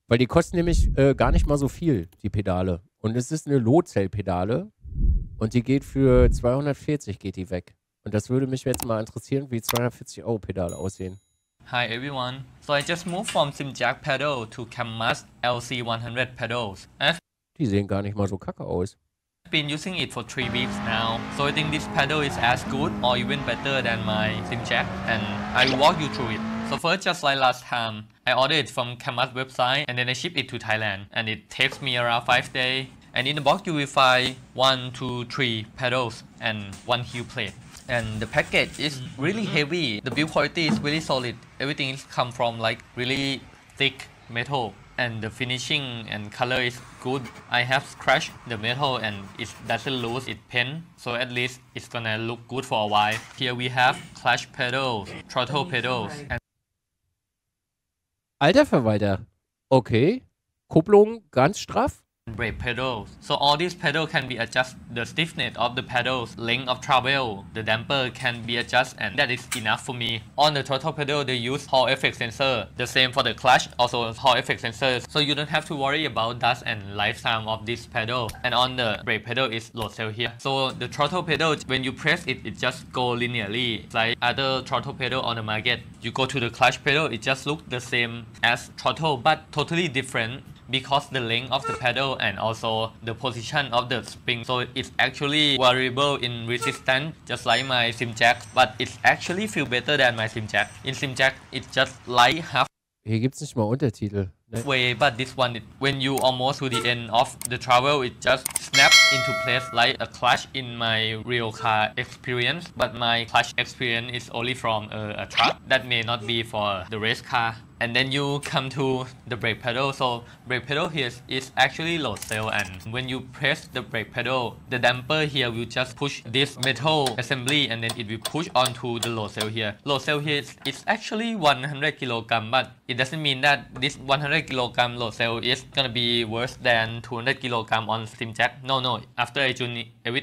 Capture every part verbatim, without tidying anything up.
Weil die kosten nämlich äh, gar nicht mal so viel, die Pedale. Und es ist eine Low-Cell-Pedale. Und die geht für zweihundertvierzig geht die weg. Und das würde mich jetzt mal interessieren, wie zweihundertvierzig Euro Pedale aussehen. Hi everyone. So I just moved from Simjack pedal to Kamaz L C one hundred pedals. I've Die sehen gar nicht mal so kacke aus. been using it for three weeks now. So I think this pedal is as good or even better than my Simjack, and I will walk you through it. So first, just like last time, I ordered it from Kamaz website and then I ship it to Thailand, and it takes me around five days. And in the box you will find one, two, three pedals and one heel plate. And the package is really heavy. The build quality is really solid. Everything is come from like really thick metal, and the finishing and color is good. I have scratched the metal and it doesn't lose its pen, so at least it's gonna look good for a while. Here we have clutch pedals, throttle pedals, and Alter Verwalter. Okay. Kupplung ganz straff. brake pedals. So all these pedals can be adjusted. The stiffness of the pedals, length of travel, the damper can be adjusted, and that is enough for me. On the throttle pedal, they use Hall effect sensor. The same for the clutch, also Hall effect sensor. So you don't have to worry about dust and lifetime of this pedal. And on the brake pedal is load cell here. So the throttle pedal, when you press it, it just go linearly. It's like other throttle pedal on the market. You go to the clutch pedal, it just looks the same as throttle, but totally different, because the length of the pedal and also the position of the spring. So it's actually variable in resistance, just like my Simjack, but it's actually feel better than my Simjack. In Simjack, it's just like half Hier gibt's nicht mal Untertitel. Ne? way, but this one, it, when you almost to the end of the travel, it just snaps into place like a clutch in my real car experience. But my clutch experience is only from a, a truck. That may not be for the race car. And then you come to the brake pedal. So brake pedal here is, is actually low cell, and when you press the brake pedal, the damper here will just push this metal assembly, and then it will push onto the low cell here. Low cell here is it's actually one hundred kilogram, but it doesn't mean that this one hundred kilogram low cell is gonna be worse than two hundred kilogram on Simjack. No, no. After I tune everything.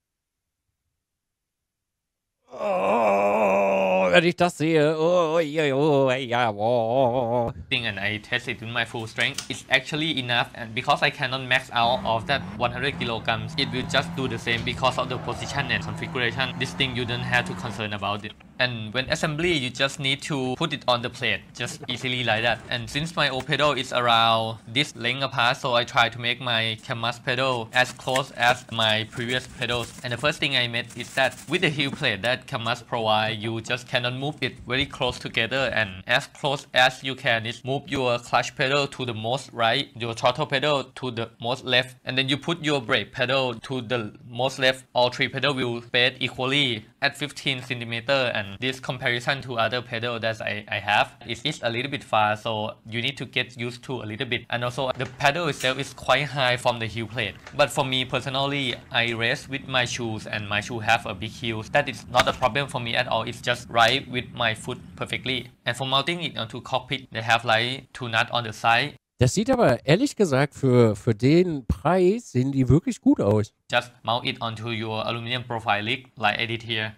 Oh, wenn ich das sehe. Oh, ja, oh, ja, oh. And I test it with my full strength, it's actually enough, and because I cannot max out of that one hundred kilograms, it will just do the same because of the position and configuration. This thing you don't have to concern about it. And when assembly, you just need to put it on the plate, just easily like that. And since my old pedal is around this length apart, so I try to make my Kamaz pedal as close as my previous pedals. And the first thing I made is that with the heel plate that Kamaz provide, you just cannot move it very close together, and as close as you can is move your clutch pedal to the most right, your throttle pedal to the most left, and then you put your brake pedal to the most left. All three pedal will space equally at fifteen centimeter, and this comparison to other pedal that I, I have, it is a little bit far, so you need to get used to a little bit. And also the pedal itself is quite high from the heel plate. But for me personally, I race with my shoes, and my shoe have a big heel. That is not a problem for me at all. It's just right with my foot perfectly. And for mounting it onto cockpit, they have like two nuts on the side. Das sieht aber ehrlich gesagt für, für den Preis sehen die wirklich gut aus. Just mount it onto your aluminum profile rig like I did here.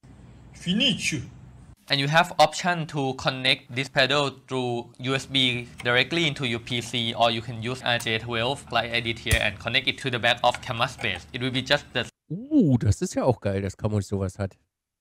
Finish. And you have option to connect this pedal through U S B directly into your P C, or you can use R J twelve like I did here and connect it to the back of Kamaz base. It will be just the Uh, das ist ja auch geil, dass Kamaz sowas hat.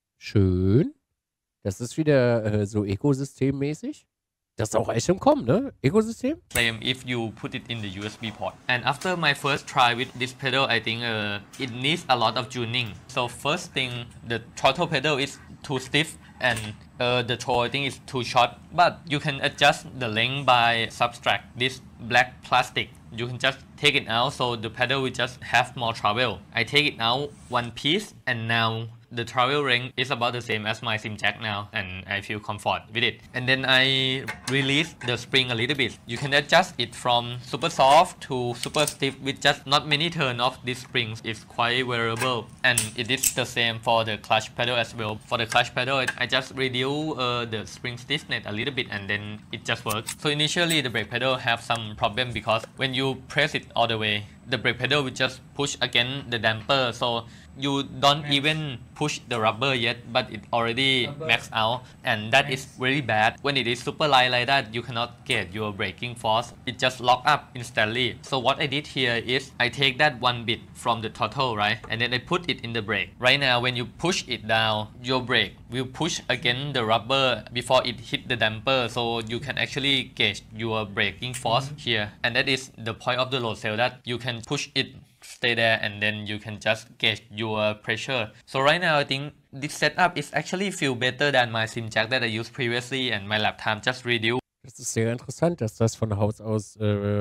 Schön. Das ist wieder äh, so Ökosystemmäßig. Das ist auch echt im Kommen, ne? Ökosystem? same if you put it in the U S B port. And after my first try with this pedal, I think uh, it needs a lot of tuning. So first thing, the throttle pedal is too stiff, and uh, the toe I think is too short. But you can adjust the length by subtract this black plastic. You can just take it out, so the pedal will just have more travel. I take it out one piece, and now the travel length is about the same as my Simjack now, and I feel comfort with it. And then I release the spring a little bit. You can adjust it from super soft to super stiff with just not many turn of these springs. It's quite variable, and it is the same for the clutch pedal as well. For the clutch pedal, I just reduce uh, the spring stiffness a little bit, and then it just works. So initially the brake pedal have some problem because when you press it all the way, the brake pedal will just push against the damper. So you don't Max. even push the rubber yet, but it already Rubber. maxed out, and that is Max. really bad. When it is super light like that, you cannot get your braking force. It just lock up instantly. So what I did here is I take that one bit from the throttle, right, and then I put it in the brake. Right now, when you push it down, your brake will push against the rubber before it hit the damper, so you can actually gauge your braking force Mm-hmm. here, and that is the point of the load cell, that you can push it, stay there, and then you can just gauge your pressure. So right now I think this setup is actually feel better than my sim jack that I used previously, and my lap time just reduced. Das ist sehr interessant, dass das von Haus aus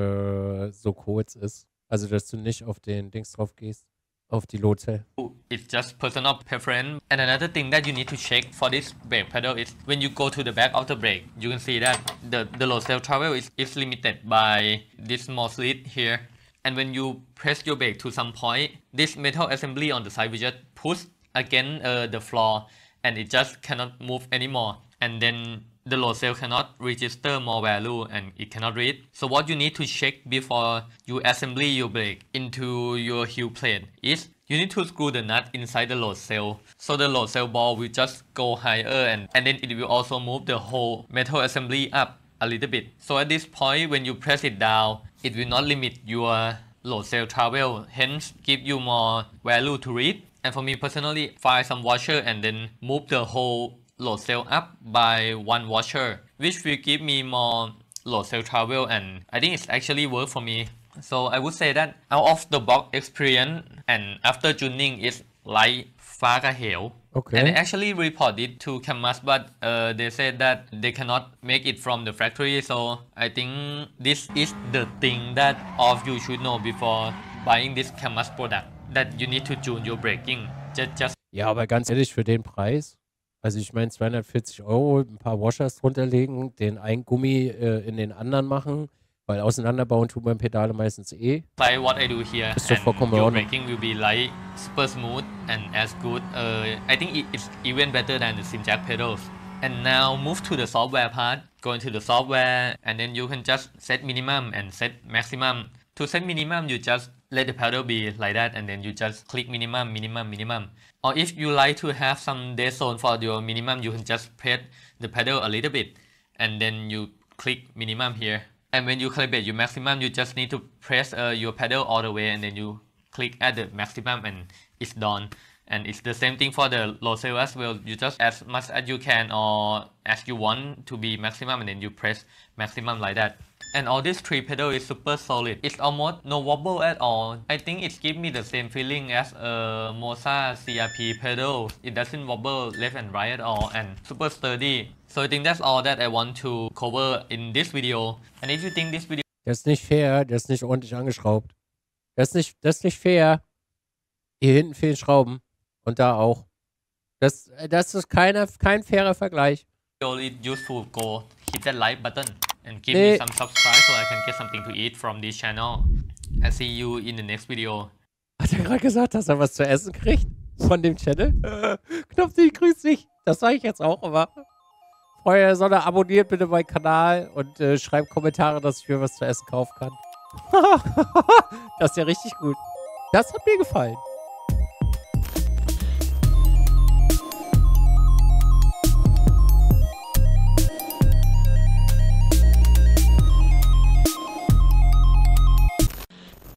äh, so kurz ist. Also, dass du nicht auf den Dings drauf gehst, auf die Lodzelle. It's just personal preference. And another thing that you need to check for this brake pedal is when you go to the back of the brake, you can see that the, the load cell travel is, is limited by this small slit here. And when you press your brake to some point, this metal assembly on the side will just push against uh, the floor, and it just cannot move anymore. And then the load cell cannot register more value, and it cannot read. So what you need to check before you assembly your brake into your heel plate is you need to screw the nut inside the load cell. So the load cell ball will just go higher, and, and then it will also move the whole metal assembly up a little bit. So at this point, when you press it down, it will not limit your load cell travel, hence give you more value to read. And for me personally, find some washer and then move the whole load cell up by one washer, which will give me more load cell travel, and I think it's actually work for me. So I would say that out of the box experience and after tuning is like ฟ้ากระเหว Okay. And I actually reported to Kamaz, but uh, they said that they cannot make it from the factory. So I think this is the thing that all of you should know before buying this Kamaz product, that you need to tune your braking. Just, just Ja, aber ganz ehrlich, für den Preis, also ich meine zweihundertvierzig Euro, ein paar Washers drunter legen, den einen Gummi äh, in den anderen machen, weil auseinanderbauen tut man Pedale meistens eh. like what I do here, Ist doch and vollkommen in your Ordnung. braking will be like super smooth and as good. Uh, I think it- it's even better than the Simjack pedals. And now move to the software part. Go into the software, and then you can just set minimum and set maximum. To set minimum, you just let the pedal be like that, and then you just click minimum, minimum, minimum. Or if you like to have some dead zone for your minimum, you can just press the pedal a little bit, and then you click minimum here. And when you calibrate your maximum, you just need to press uh, your pedal all the way, and then you click at the maximum, and it's done. And it's the same thing for the load cell as well. You just as much as you can or as you want to be maximum, and then you press maximum like that. And all this three pedal is super solid. It's almost no wobble at all. I think it gives me the same feeling as a Moza C R P pedal. It doesn't wobble left and right at all, and super sturdy. So I think that's all that I want to cover in this video. And if you think this video Der ist nicht fair, der ist nicht ordentlich angeschraubt. Das ist nicht, das ist nicht fair. Hier hinten fehlen Schrauben. Und da auch. Das, das ist keine, kein fairer Vergleich. is useful, go hit that like button and give Nee. me some subscribe so I can get something to eat from this channel. And see you in the next video. Hat er gerade gesagt, dass er was zu essen kriegt? Von dem Channel? Äh, Knopfi, grüß dich. Das sage ich jetzt auch immer. Freunde der Sonne, abonniert bitte meinen Kanal und äh, schreibt Kommentare, dass ich mir was zu essen kaufen kann. Das ist ja richtig gut. Das hat mir gefallen.